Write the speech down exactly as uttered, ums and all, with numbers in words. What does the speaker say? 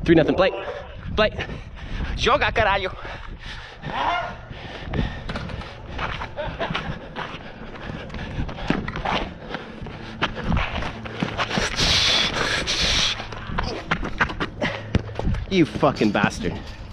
three nothing. Play. Play. Joga, caralho. You fucking bastard.